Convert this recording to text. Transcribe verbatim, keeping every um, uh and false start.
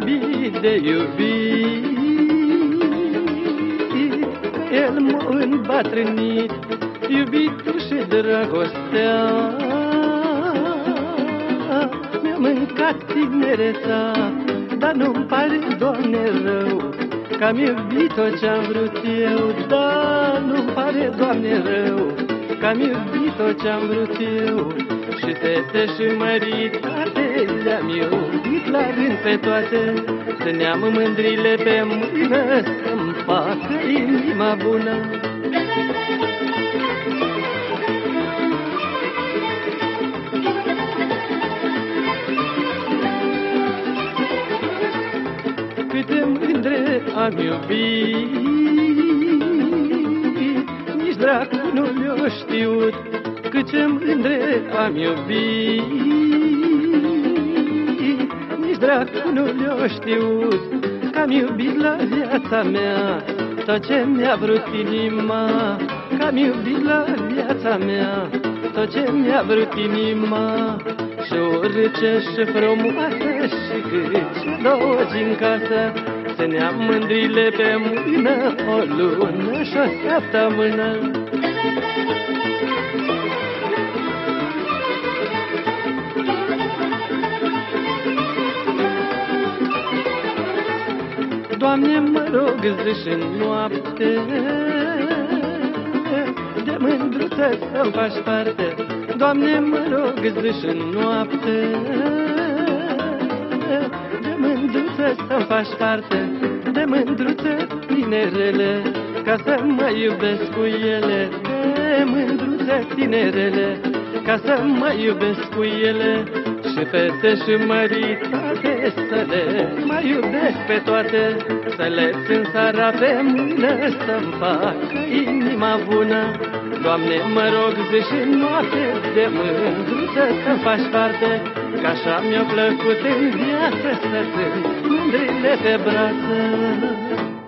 iubit de iubit, el m-a îmbătrânit, iubitul și dragostea. Mi-a mâncat tinereța, dar nu-mi pare, Doamne, rău, că am iubit tot ce-am vrut eu. Dar nu-mi pare, Doamne, rău, că am iubit tot ce-am vrut eu. Și fete și măritate le-am iubit la rând pe toate, să ne-am mândrile pe mână, să-mi facă inima bună. Câte mândre am iubit, nici dracu nu le-o știut. Câte mândre am iubit, nici dracu nu le-o știut. Că-am iubit la viața mea tot ce mi-a vrut inima, că-am iubit la viața mea tot ce mi-a vrut inima. Și orice și frumoasă și cât și dogi în casă, să ne-am mândrile pe mână o lună și o săptămână. Doamne, mă rog zi și noapte, de mândruță să-mi faci parte. Doamne, mă rog zi și noapte, de mândruță să-mi faci parte. De mândruță tinerele, ca să mă iubesc cu ele. De mândruță tinerele, ca să mă iubesc cu ele. Și fete și măritate, să le mai iubesc pe toate, să le țin seara pe mână, să-mi facă inima bună. Doamne, mă rog zi și noapte, de mândruță să-mi faci parte, că așa mi-a plăcut în viață să țin mândrile pe brață.